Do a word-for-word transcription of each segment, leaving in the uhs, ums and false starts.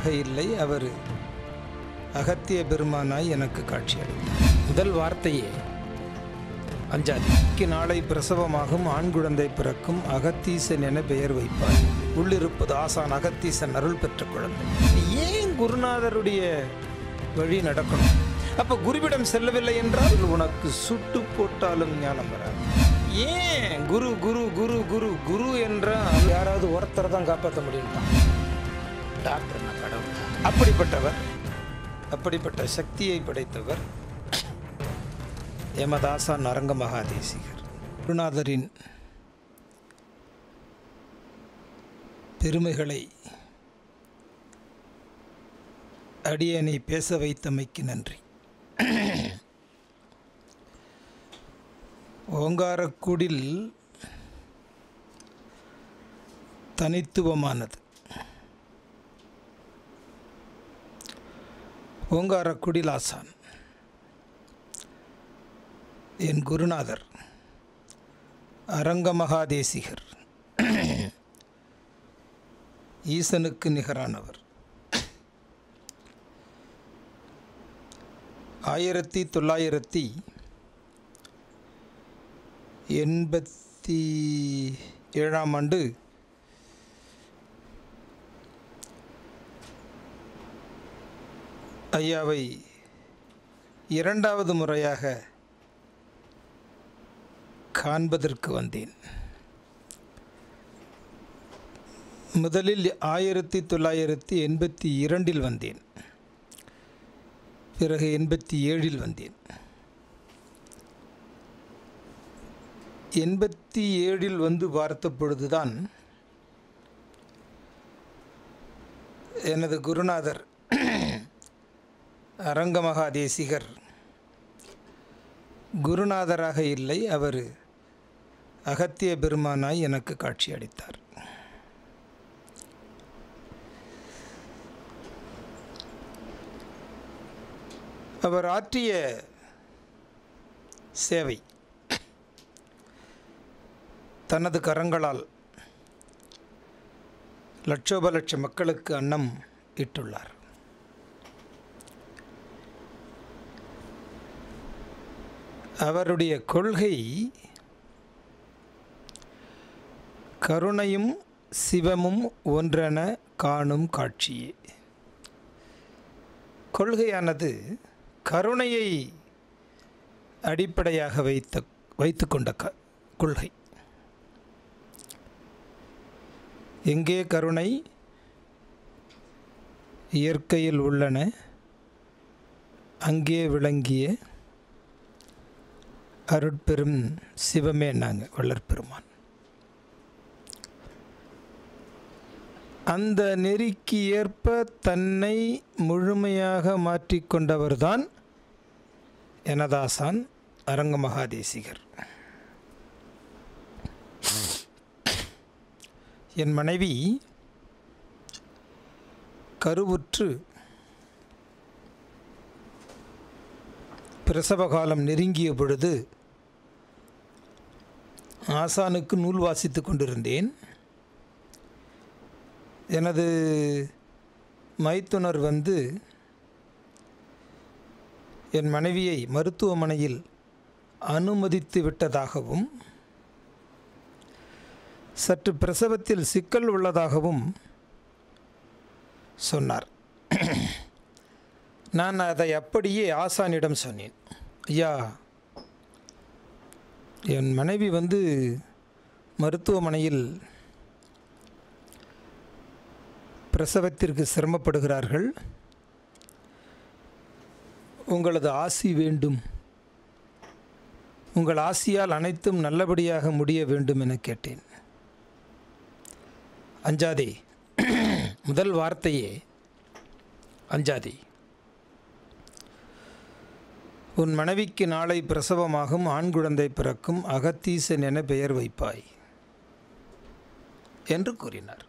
இல்லை, அவர் அகத்திய பெருமானாய் எனக்கு காட்சியளித்தார். முதல் வார்த்தையே அஞ்சாதி. நாளை பிரசவமாகும், ஆண் குழந்தை பிறக்கும், அகத்தீசன் என பெயர் வைப்பார். உள்ளிருப்பது ஆசான் அகத்தீசன் அருள் பெற்ற குழந்தை. ஏன் குருநாதருடைய வழி நடக்கணும்? அப்போ குருவிடம் செல்லவில்லை என்றால் உனக்கு சுட்டு போட்டாலும் ஞானம் வராது. ஏன் குரு குரு குரு குரு குரு என்றால் யாராவது ஒருத்தரை தான் காப்பாற்ற முடியும். டாக்டர் கடவுள். அப்படிப்பட்டவர், அப்படிப்பட்ட சக்தியை படைத்தவர் யமதாசான் அரங்க மகாதேசிகர். குருநாதரின் பெருமைகளை அடியனை பேச வைத்தமைக்கு நன்றி. ஓங்காரக்குடில் தனித்துவமானது. ஓங்காரக்குடில் ஆசான் என் குருநாதர் அரங்க மகாதேசிகர் ஈசனுக்கு நிகரானவர். ஆயிரத்தி தொள்ளாயிரத்தி எண்பத்தி ஏழாம் ஆண்டு ஐயாவை இரண்டாவது முறையாக காண்பதற்கு வந்தேன். முதலில் ஆயிரத்தி தொள்ளாயிரத்தி எண்பத்தி இரண்டில் வந்தேன், பிறகு எண்பத்தி ஏழில் வந்தேன். எண்பத்தி ஏழில் வந்து பார்த்த பொழுதுதான் எனது குருநாதர் அரங்க மகாதேசிகர் குருநாதராக இல்லை, அவர் அகத்திய பெருமானாய் எனக்கு காட்சி அளித்தார். அவர் ஆற்றிய சேவை தனது கரங்களால் லட்சோப லட்ச மக்களுக்கு அன்னம் இட்டுள்ளார். அவருடைய கொள்கை கருணையும் சிவமும் ஒன்றென காணும் காட்சியே. கொள்கையானது கருணையை அடிப்படையாக வைத்த வைத்து கொண்ட க கொள்கை. எங்கே கருணை இயற்கையில் உள்ளன, அங்கே விளங்கிய அருட்பெரும் சிவமே நாங்கள் வள்ளற்பெருமான். அந்த நெறிக்கு ஏற்ப தன்னை முழுமையாக மாற்றிக்கொண்டவர்தான் எனதாசான் அரங்க மகாதேசிகர். என் மனைவி கருவுற்று பிரசவகாலம் நெருங்கிய பொழுது ஆசானுக்கு நூல் வாசித்து கொண்டிருந்தேன். எனது மைத்துனர் வந்து என் மனைவியை மருத்துவமனையில் அனுமதித்து விட்டதாகவும் சற்று பிரசவத்தில் சிக்கல் உள்ளதாகவும் சொன்னார். நான் அதை அப்படியே ஆசானிடம் சொன்னேன். ஐயா, என் மனைவி வந்து மருத்துவமனையில் பிரசவத்திற்கு சிரமப்படுகிறார்கள், உங்களது ஆசி வேண்டும், உங்கள் ஆசியால் அனைத்தும் நல்லபடியாக முடிய வேண்டும் என கேட்டேன். அஞ்சாதே, முதல் வார்த்தையே அஞ்சாதே. உன் மனைவிக்கு நாளை பிரசவமாகும், ஆண் குழந்தை பிறக்கும், அகத்தீசன் என பெயர் வைப்பாய் என்று கூறினார்.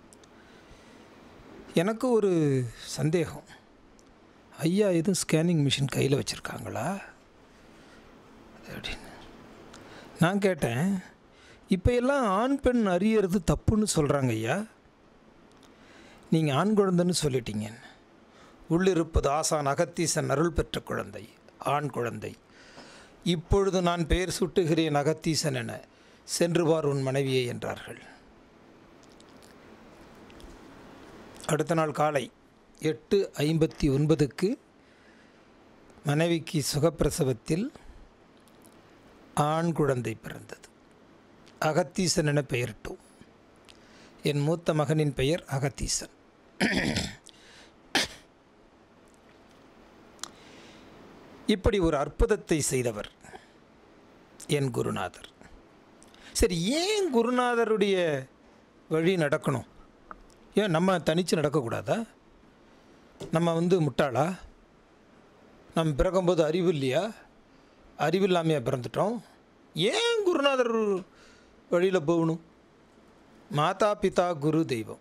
எனக்கு ஒரு சந்தேகம், ஐயா எதுவும் ஸ்கேனிங் மிஷின் கையில் வச்சுருக்காங்களா அப்படின்னு நான் கேட்டேன். இப்போ எல்லாம் ஆண் பெண் அறியறது தப்புன்னு சொல்கிறாங்க ஐயா, நீங்கள் ஆண் குழந்தைன்னு சொல்லிட்டீங்க. உள்ளிருப்பது ஆசான் அகத்தீசன் அருள் பெற்ற குழந்தை, ஆண் குழந்தை. இப்பொழுது நான் பெயர் சுட்டுகிறேன் அகத்தீசன் என, சென்று பார் உன் மனைவியை என்றார்கள். அடுத்த நாள் காலை எட்டு ஐம்பத்தி ஒன்பதுக்கு மனைவிக்கு சுகப்பிரசவத்தில் ஆண் குழந்தை பிறந்தது. அகத்தீசன் என பெயரிட்டோம். என் மூத்த மகனின் பெயர் அகத்தீசன். இப்படி ஒரு அற்புதத்தை செய்தவர் என் குருநாதர். சரி, ஏன் குருநாதருடைய வழி நடக்கணும்? ஏன் நம்ம தனித்து நடக்கக்கூடாதா? நம்ம வந்து முட்டாளா? நம்ம பிறக்கும்போது அறிவு இல்லையா? அறிவு இல்லாமையா பிறந்துட்டோம்? ஏன் குருநாதர் வழியில் போகணும்? மாதா பிதா குரு தெய்வம்.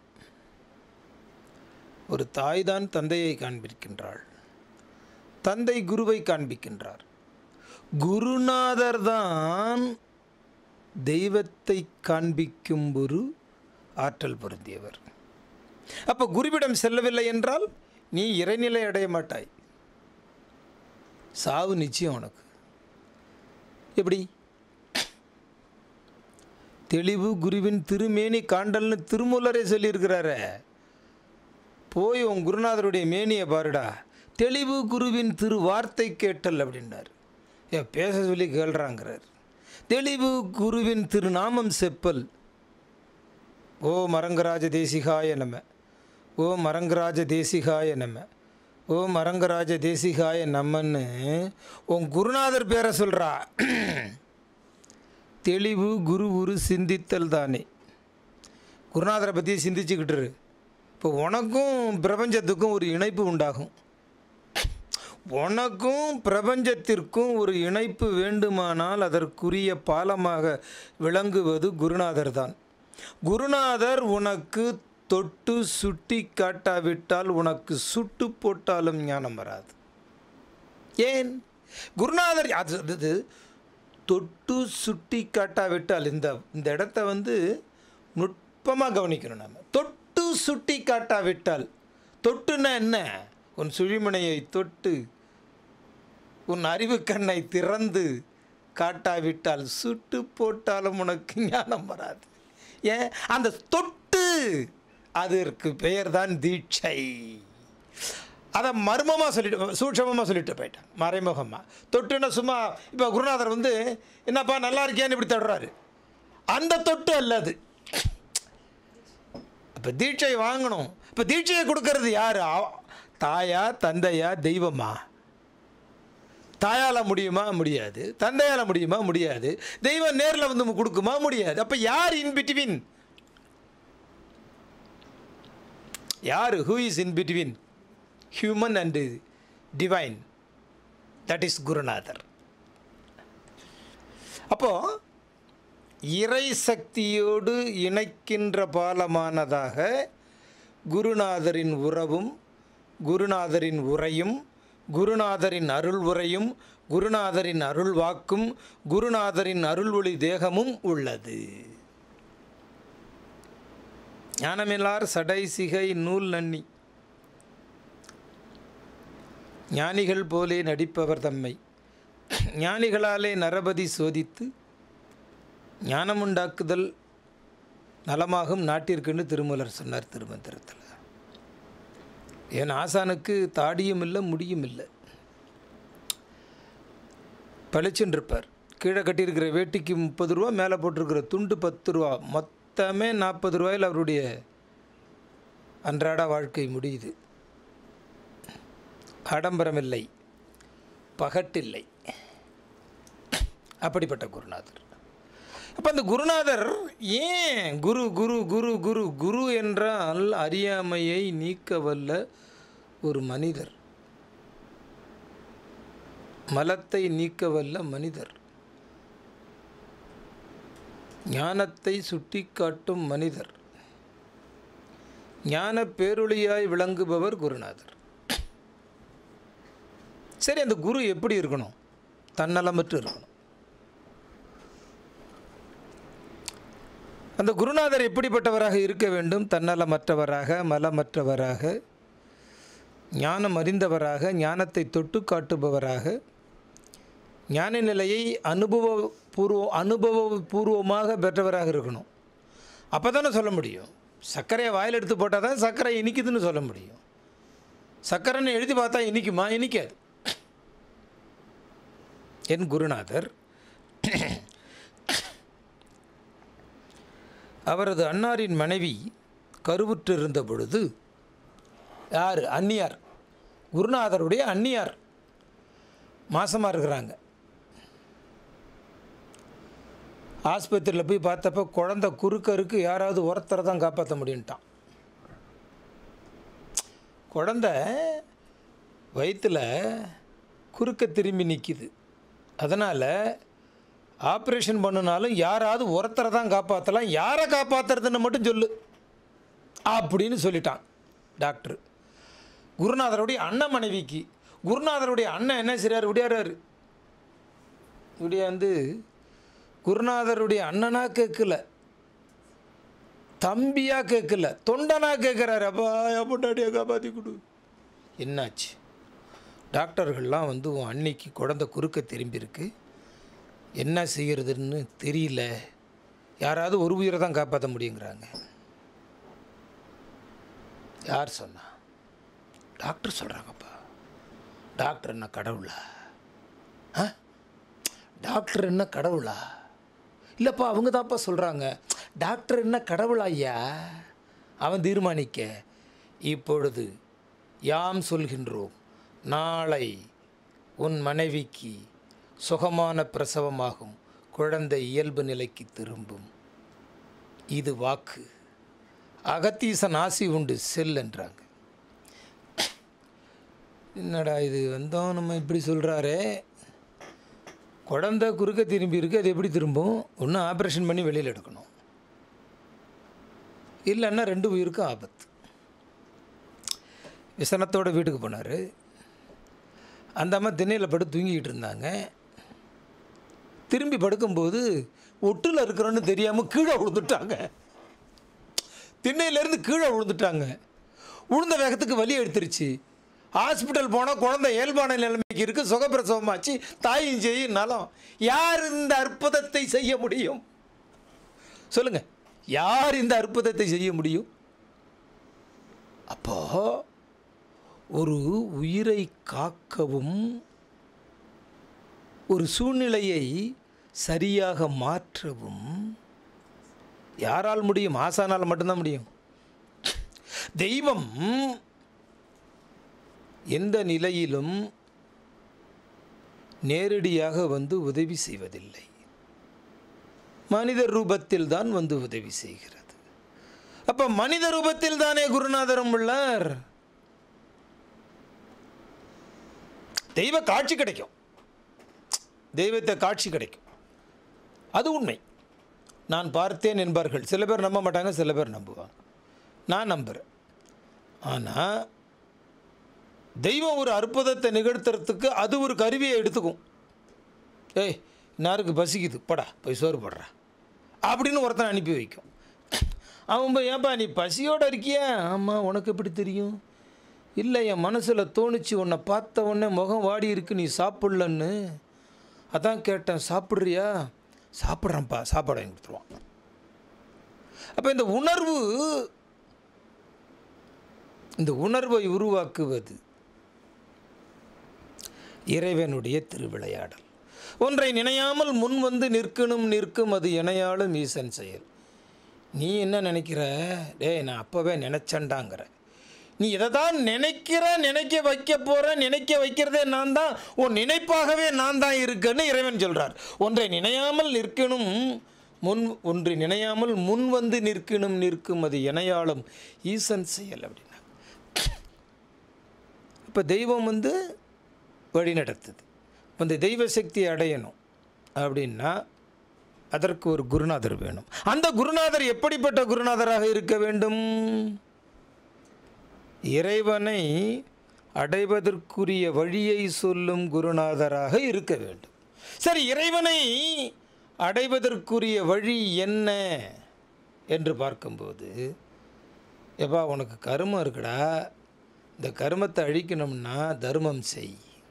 ஒரு தாய் தான் தந்தையை காண்பிக்கின்றாள், தந்தை குருவை காண்பிக்கின்றார். குருநாதர் தான் தெய்வத்தை காண்பிக்கும் ஒரு ஆற்றல் பொருந்தியவர். அப்போ குருவிடம் செல்லவில்லை என்றால் நீ இறைநிலை அடைய மாட்டாய். சாவு நிச்சயம் உனக்கு. எப்படி? தெளிவு குருவின் திருமேனி காண்டல்னு திருமூலரே சொல்லியிருக்கிறார. போய் உன் குருநாதருடைய மேனியை பாருடா. தெளிவு குருவின் திரு வார்த்தை கேட்டல் அப்படின்னார். ஏன் பேச சொல்லி கேள்றாங்கிறார். தெளிவு குருவின் திருநாமம் செப்பல். ஓ மரங்கராஜ தேசிகாய நம, ஓ மரங்கராஜ தேசிகாய நம, ஓ மரங்கராஜ தேசிகாய நம்மன்னு உன் குருநாதர் பேரை சொல்கிறா. தெளிவு குரு உரு சிந்தித்தல் தானே. குருநாதரை பற்றி சிந்திச்சுக்கிட்டுரு. இப்போ உனக்கும் பிரபஞ்சத்துக்கும் ஒரு இணைப்பு உண்டாகும். உனக்கும் பிரபஞ்சத்திற்கும் ஒரு இணைப்பு வேண்டுமானால் அதற்குரிய பாலமாக விளங்குவது குருநாதர் தான். குருநாதர் உனக்கு தொட்டு சுட்டி காட்டாவிட்டால் உனக்கு சுட்டு போட்டாலும் ஞானம் வராது. ஏன்? குருநாதர் அது தொட்டு சுட்டி காட்டாவிட்டால், இந்த இந்த இடத்த வந்து நுட்பமாக கவனிக்கணும். நம்ம தொட்டு சுட்டி காட்டாவிட்டால், தொட்டுன்னா என்ன? உன் சுழிமுனையை தொட்டு உன் அறிவு கண்ணை திறந்து காட்டாவிட்டால் சுட்டு போட்டாலும் உனக்கு ஞானம் வராது. ஏன்? அந்த தொட்டு, அதற்கு பெயர் தான் தீட்சை. அதை மர்மமாக சொல்லிட்டு, சூட்சமமாக சொல்லிட்டு போயிட்டான், மறைமுகமாக. தொட்டுன்னா சும்மா இப்போ குருநாதர் வந்து என்னப்பா நல்லா இருக்கியான்னு இப்படி தடுறாரு. அந்த தொட்டு அல்லது. இப்போ தீட்சை வாங்கணும். இப்போ தீட்சையை கொடுக்கறது யார்? தாயா, தந்தையா, தெய்வமா? தாயால் முடியுமா? முடியாது. தந்தையால் முடியுமா? முடியாது. தெய்வம் நேரில் வந்து கொடுக்குமா? முடியாது. அப்போ யார் இன் பிட்வீன்? யார்? Who is in between human and divine? That is குருநாதர். அப்போ இறை சக்தியோடு இணைக்கின்ற பாலமானதாக குருநாதரின் உறவும், குருநாதரின் உரையும், குருநாதரின் அருள் உரையும், குருநாதரின் அருள் வாக்கும், குருநாதரின் அருள் ஒளி தேகமும் உள்ளது. ஞானமில்லார் சடை சிகை நூல் நன்னி, ஞானிகள் போலே நடிப்பவர் தம்மை ஞானிகளாலே நரபதி சோதித்து ஞானமுண்டாக்குதல் நலமாகும் நாட்டிற்குன்னு திருமூலர் சொன்னார் திருமந்திரத்தில். என் ஆசானுக்கு தாடியும் இல்லை, முடியும் இல்லை, பளிச்சென்றிருப்பார். கீழே கட்டியிருக்கிற வேட்டிக்கு முப்பது ரூபா, மேலே போட்டிருக்கிற துண்டு பத்து ரூபா, மொத்தமே நாற்பது ரூபாயில் அவருடைய அன்றாட வாழ்க்கை முடியுது. ஆடம்பரமில்லை, பகட்டில்லை. அப்படிப்பட்ட குருநாதர். அப்போ அந்த குருநாதர் ஏன் குரு குரு குரு குரு குரு என்றால் அறியாமையை நீக்க வல்ல ஒரு மனிதர், மலத்தை நீக்க வல்ல மனிதர், ஞானத்தை சுட்டி காட்டும் மனிதர், ஞான பேரொளியாய் விளங்குபவர் குருநாதர். சரி, அந்த குரு எப்படி இருக்கணும்? தன்னலமற்று இருக்கணும். அந்த குருநாதர் எப்படிப்பட்டவராக இருக்க வேண்டும்? தன்னலமற்றவராக, மலமற்றவராக, ஞானம் அறிந்தவராக, ஞானத்தை தொட்டு காட்டுபவராக, ஞான நிலையை அனுபவபூர்வ அனுபவபூர்வமாக பெற்றவராக இருக்கணும். அப்போ தானே சொல்ல முடியும். சர்க்கரையை வாயில் எடுத்து போட்டால் தான் சர்க்கரை இனிக்குதுன்னு சொல்ல முடியும். சர்க்கரைன்னு எழுதி பார்த்தா இனிக்குமா? இனிக்காது. என் குருநாதர் அவரது அன்னாரின் மனைவி கருவுற்று இருந்த பொழுது, யார்? அந்நியார், குருநாதருடைய அந்நியார் மாசமாக இருக்கிறாங்க. ஆஸ்பத்திரியில் போய் பார்த்தப்ப குழந்தை குறுக்கருக்கு யாராவது ஒருத்தரை தான் காப்பாற்ற முடியும்ட்டான். குழந்தை வயிற்றில் குறுக்க திரும்பி நிற்கிது. அதனால் ஆப்ரேஷன் பண்ணினாலும் யாராவது ஒருத்தரை தான் காப்பாற்றலாம், யாரை காப்பாற்றுறதுன்னு மட்டும் சொல்லு அப்படின்னு சொல்லிட்டான் டாக்டர். குருநாதருடைய அண்ணன் மனைவிக்கு, குருநாதருடைய அண்ணன் என்ன செய்கிறார்? விடியாடுறாரு. விடியாந்து குருநாதருடைய அண்ணனாக கேட்கல, தம்பியாக கேட்கல, தொண்டனாக கேட்குறாரு. அப்பா பொண்டாட்டியை காப்பாற்றி கொடு. என்னாச்சு? டாக்டர்கள்லாம் வந்து உன் அன்னைக்கு குழந்தை குறுக்க திரும்பியிருக்கு, என்ன செய்கிறதுன்னு தெரியல, யாராவது ஒரு உயிரை தான் காப்பாற்ற முடியுங்கிறாங்க. யார் சொன்னா? டாக்டர் சொல்கிறாங்கப்பா. டாக்டர் என்ன கடவுளா? ஆ டாக்டர் என்ன கடவுளா? இல்லைப்பா, அவங்க தான்ப்பா சொல்கிறாங்க. டாக்டர் என்ன கடவுளா ஐயா? அவன் தீர்மானிக்க. இப்பொழுது யாம் சொல்கின்றோம், நாளை உன் மனைவிக்கு சுகமான பிரசவமாகும், குழந்தை இயல்பு நிலைக்கு திரும்பும். இது வாக்கு. அகத்தீசன் ஆசி உண்டு, செல் என்றாங்க. என்னடா இது வந்தோம் நம்ம இப்படி சொல்கிறாரே, குழந்தை குறுக்க திரும்பி இருக்குது, அது எப்படி திரும்பும்? ஒன்று ஆப்ரேஷன் பண்ணி வெளியில் எடுக்கணும், இல்லைன்னா ரெண்டு உயிருக்கும் ஆபத்து. விசனத்தோட வீட்டுக்கு போனார். அந்த அம்மா திண்ணையில் படுத்து தூங்கிக்கிட்டு இருந்தாங்க. திரும்பி படுக்கும்போது ஒட்டில் இருக்கிறோன்னு தெரியாமல் கீழே விழுந்துட்டாங்க. திண்ணையிலேருந்து கீழே விழுந்துட்டாங்க. விழுந்த வேகத்துக்கு வலி எடுத்துருச்சு. ஹாஸ்பிட்டல் போனால் குழந்தை இயல்பான நிலைமைக்கு இருக்குது, சுகப்பிரசவமாச்சு, தாயும் செய்யும் நலம். யார் இந்த அற்புதத்தை செய்ய முடியும்? சொல்லுங்கள், யார் இந்த அற்புதத்தை செய்ய முடியும்? அப்போ ஒரு உயிரை காக்கவும், ஒரு சூழ்நிலையை சரியாக மாற்றவும் யாரால் முடியும்? ஆசானால் மட்டும்தான் முடியும். தெய்வம் எந்த நிலையிலும் நேரடியாக வந்து உதவி செய்வதில்லை, மனித ரூபத்தில் தான் வந்து உதவி செய்கிறது. அப்போ மனித ரூபத்தில் தானே குருநாதரும் உள்ளார். தெய்வ காட்சி கிடைக்கும், தெய்வத்தை காட்சி கிடைக்கும், அது உண்மை. நான் பார்த்தேன் என்பார்கள். சில பேர் நம்ப மாட்டாங்க, சில பேர் நம்புவாங்க. நான் நம்புகிறேன். ஆனால் தெய்வம் ஒரு அற்புதத்தை நிகழ்த்துறதுக்கு அது ஒரு கருவியை எடுத்துக்கும். ஏய், இன்னாருக்கு பசிக்குது, படா போய் சோறு போடுறா அப்படின்னு ஒருத்தனை அனுப்பி வைக்கும். அவன் போய், ஏன்பா நீ பசியோடு இருக்கியா? ஆமாம், உனக்கு எப்படி தெரியும்? இல்லை, என் மனசில் தோணுச்சு, உன்னை பார்த்த உடனே முகம் வாடி இருக்கு, நீ சாப்பிட்லன்னு, அதான் கேட்டேன், சாப்பிட்றியா? சாப்பிட்றேன்ப்பா, சாப்பாடு வாங்கி கொடுத்துருவான். அப்போ இந்த உணர்வு, இந்த உணர்வை உருவாக்குவது இறைவனுடைய திருவிளையாடல். ஒன்றை நினையாமல் முன் வந்து நிற்கணும், நிற்கும் அது இணையாலும் ஈசன் செயல். நீ என்ன நினைக்கிற? டேய், நான் அப்போவே நினச்சேன்டாங்கிற. நீ இதை தான் நினைக்கிற, நினைக்க வைக்க போகிற, நினைக்க வைக்கிறதே நான் தான், உன் நினைப்பாகவே நான் தான் இருக்குன்னு இறைவன் சொல்கிறார். ஒன்றை நினையாமல் நிற்கணும் முன், ஒன்று நினையாமல் முன் வந்து நிற்கணும், நிற்கும் அது இணையாலும் ஈசன் செயல் அப்படின்னா. இப்போ தெய்வம் வந்து வழி நடத்துது. அந்த தெய்வ சக்தியை அடையணும் அப்படின்னா அதற்கு ஒரு குருநாதர் வேணும். அந்த குருநாதர் எப்படிப்பட்ட குருநாதராக இருக்க வேண்டும்? இறைவனை அடைவதற்குரிய வழியை சொல்லும் குருநாதராக இருக்க வேண்டும். சரி, இறைவனை அடைவதற்குரிய வழி என்ன? என்று பார்க்கும்போது, எப்பா உனக்கு கருமம் இருக்குடா, இந்த கருமத்தை அழிக்கணும்னா தர்மம் செய்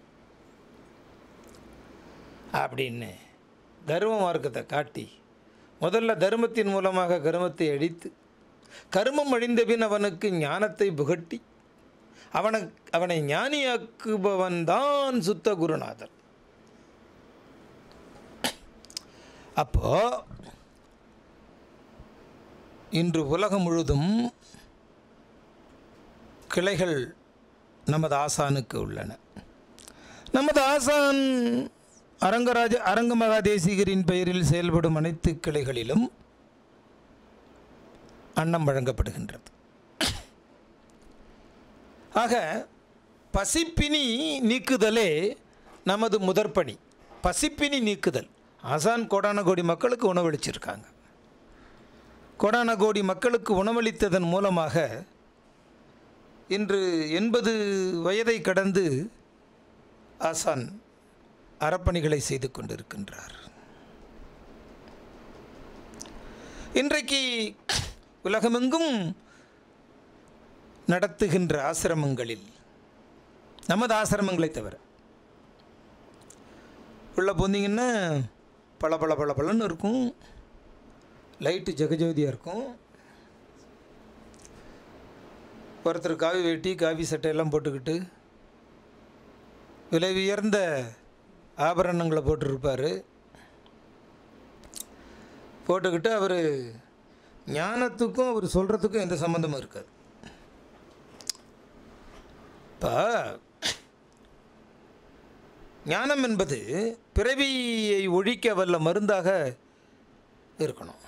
அப்படின்னு தர்ம மார்க்கத்தை காட்டி, முதல்ல தர்மத்தின் மூலமாக கருமத்தை அழித்து, கருமம் அழிந்தபின் அவனுக்கு ஞானத்தை புகட்டி அவனை அவனை ஞானியாக்குபவன் தான் சுத்த குருநாதர். அப்போ இன்று உலகம் முழுதும் கிளைகள் நமது ஆசானுக்கு உள்ளன. நமது ஆசான் அரங்கராஜ அரங்க மகாதேசிகரின் பெயரில் செயல்படும் அனைத்து கிளைகளிலும் அன்னம் வழங்கப்படுகின்றது. ஆக பசிப்பினி நீக்குதலே நமது முதற்பணி. பசிப்பினி நீக்குதல். ஆசான் கோடான கோடி மக்களுக்கு உணவளிச்சிருக்காங்க. கோடான கோடி மக்களுக்கு உணவளித்ததன் மூலமாக இன்று எண்பது வயதை கடந்து ஆசான் அறப்பணிகளை செய்து கொண்டிருக்கின்றார். இன்றைக்கு உலகமெங்கும் நடத்துகின்ற ஆசிரமங்களில், நமது ஆசிரமங்களை தவிர உள்ளே போந்தீங்கன்னா பல பல பல பலன்னு இருக்கும், லைட்டு ஜெகஜோதியாக இருக்கும். ஒருத்தர் காவி வேட்டி காவி சட்டையெல்லாம் போட்டுக்கிட்டு விலை உயர்ந்த ஆபரணங்களை போட்டிருப்பார். போட்டுக்கிட்டு அவர் ஞானத்துக்கும் அவர் சொல்கிறதுக்கும் எந்த சம்மந்தமும் இருக்காது. இப்போ ஞானம் என்பது பிறவியை ஒழிக்க வல்ல மருந்தாக இருக்கணும்.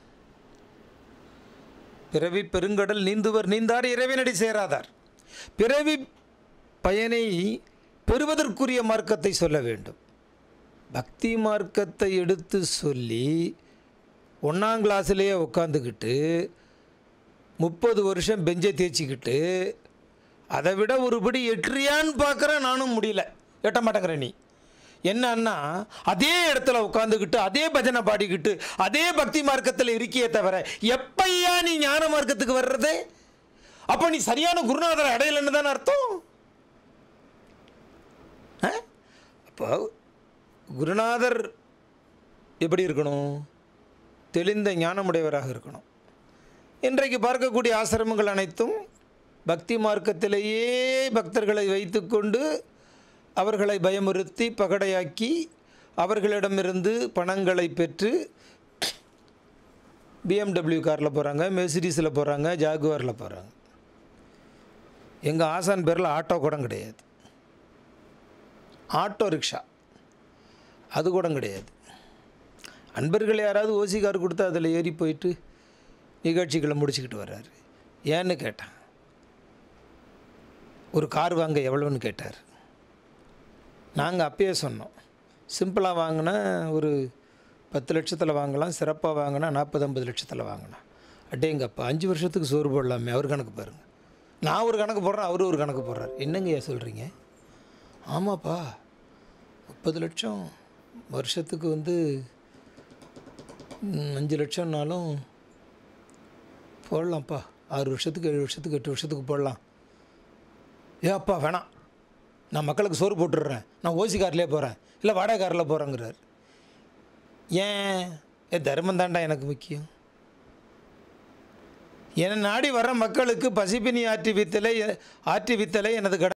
பிறவி பெருங்கடல் நீந்துவர் நீந்தார் இறைவனடி சேராதார். பிறவி பயனை பெறுவதற்குரிய மார்க்கத்தை சொல்ல வேண்டும். பக்தி மார்க்கத்தை எடுத்து சொல்லி ஒன்றாம் கிளாஸ்லேயே உட்காந்துக்கிட்டு முப்பது வருஷம் பெஞ்சை தேய்ச்சிக்கிட்டு அதை விட ஒருபடி எட்டுறியான்னு பார்க்குறேன், நானும் முடியல, எட்ட மாட்டேங்கிறேன். நீ என்னன்னா அதே இடத்துல உட்காந்துக்கிட்டு அதே பஜனை பாடிக்கிட்டு அதே பக்தி மார்க்கத்தில் இருக்கியே தவிர எப்பையா நீ ஞான மார்க்கத்துக்கு வர்றது? அப்போ நீ சரியான குருநாதரை அடையலன்னு தானே அர்த்தம். அப்போ குருநாதர் எப்படி இருக்கணும்? தெளிந்த ஞானமுடையவராக இருக்கணும். இன்றைக்கு பார்க்கக்கூடிய ஆசிரமங்கள் அனைத்தும் பக்தி மார்க்கத்திலேயே பக்தர்களை வைத்துக்கொண்டு அவர்களை பயமுறுத்தி பகடையாக்கி அவர்களிடமிருந்து பணங்களை பெற்று பிஎம்டபிள்யூ காரில் போகிறாங்க, மெர்சிடிஸில் போகிறாங்க, ஜாகுவாரில் போகிறாங்க. எங்கள் ஆசான் பேரில் ஆட்டோ கூட கிடையாது. ஆட்டோ ரிக்ஷா அது கூட கிடையாது. அன்பர்கள் யாராவது ஓசி கார் கொடுத்தா அதில் ஏறி போயிட்டு நிகழ்ச்சிகளை முடிச்சுக்கிட்டு வர்றாரு. ஏன்னு கேட்டான். ஒரு கார் வாங்க எவ்வளோன்னு கேட்டார். நாங்கள் அப்பயே சொன்னோம், சிம்பிளாக வாங்கினா ஒரு பத்து லட்சத்தில் வாங்கலாம், சிறப்பாக வாங்கினா நாற்பது ஐம்பது லட்சத்தில் வாங்கலாம். அட்டேங்கப்பா அஞ்சு வருஷத்துக்கு சோறு போடலாமே. அவர் கணக்கு பாருங்கள். நான் ஒரு கணக்கு போடுறேன், அவரு ஒரு கணக்கு போடுறார். என்னங்கய்யா சொல்கிறீங்க? ஆமாப்பா, முப்பது லட்சம் வருஷத்துக்கு வந்து அஞ்சு லட்சம்னாலும் போடலாம்ப்பா. ஆறு வருஷத்துக்கு ஏழு வருஷத்துக்கு எட்டு வருஷத்துக்கு போடலாம். ஏ அப்பா வேணாம், நான் மக்களுக்கு சோறு போட்டுடுறேன், நான் ஓசி கார்லேயே போகிறேன், இல்லை வாடகை காரில் போகிறேங்கிறார். ஏன்? ஏ தர்மம் தாண்டா எனக்கு முக்கியம். என்னை நாடி வர மக்களுக்கு பசிப்பினி ஆற்றி வித்தலை ஆற்றி வித்தலை எனது கடமை.